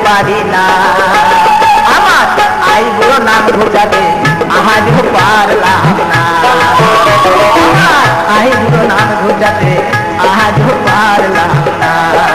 পারি না। আমার আইবুড়ো নাম ঘোচাতে আজও পারলাম না। আমার আইবুড়ো নাম ঘোচাতে আজও পারলাম না।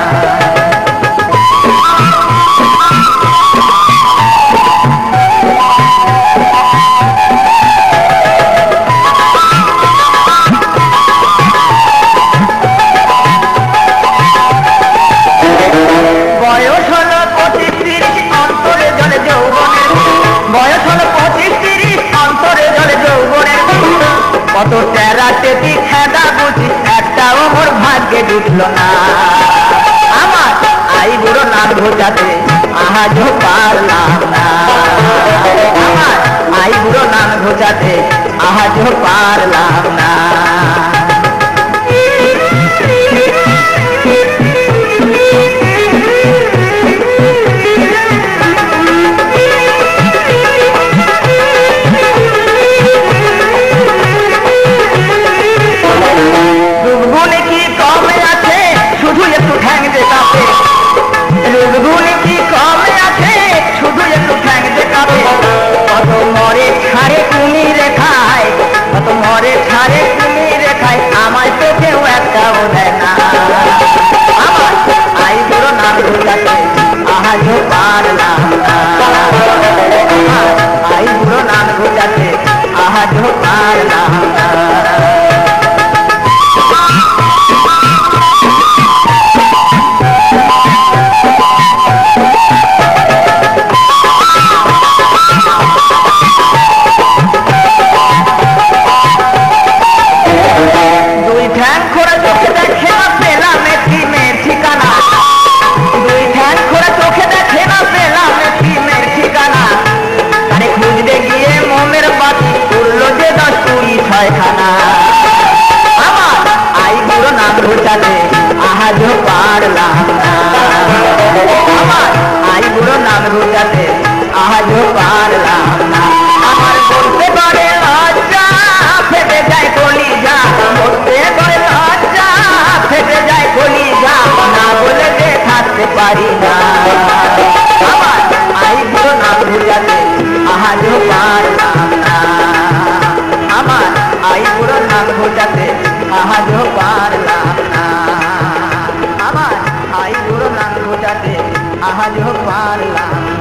বয়স হলো 25-30 অন্তরে জলে যৌবনের, বয়স হলো 25-30 অন্তরে জলে যৌবনের। কত টেরা টেপি খেদা বুঝি একটাও মোর ভাগ্যে জুটল না। আমার আইবুড়ো নাম ঘোচাতে আজও পারলাম না। আমার আইবুড়ো নাম ঘোচাতে আজও পারলাম না। রূপগুণে কি কমে আছে শুধু একটু ঠ্যাং দেখাবে, রূপগুণে কি কমে আছে শুধু একটু ঠ্যাং দেখাবে। কত মরে ছাড়ে তুমি রেখায়, কত মরে ছাড়ে তুমি রেখায়, আমায় তো কেউ একটাও দেয় না। আমার আইবুড়ো নাম ঘোচাতে আজও পারলাম না। আইবুড়ো নাম ঘোচাতে আজও পারলাম না। দুই ঠ্যাং খোড়া চোখে দেখে না পেলাম একটি মেয়ের ঠিকানা, দুই ঠ্যাং খোড়া চোখে দেখে না পেলাম একটি মেয়ের ঠিকানা। আরে খুঁজতে গিয়ে মোমের বাতি তুললো যে 10-20-6 খানা। আমার আইবুড়ো নাম ঘোচাতে আজও পারলাম না। আমার আইবুড়ো নাম ঘোচাতে আজও পারলাম না। আমার বলতে পারে লজ্জা ফেটে যায় কলিজা, বলতে পারে লজ্জা ফেটে যায় কলিজা, না বলে যে থাকতে পারি না। আমার আইবুড়ো নাম ঘোচাতে আজও পারলাম না। আমার আইবুড়ো নাম ঘোচাতে আজও পারলাম না। আমার আইবুড়ো নাম ঘোচাতে আজও পারলাম।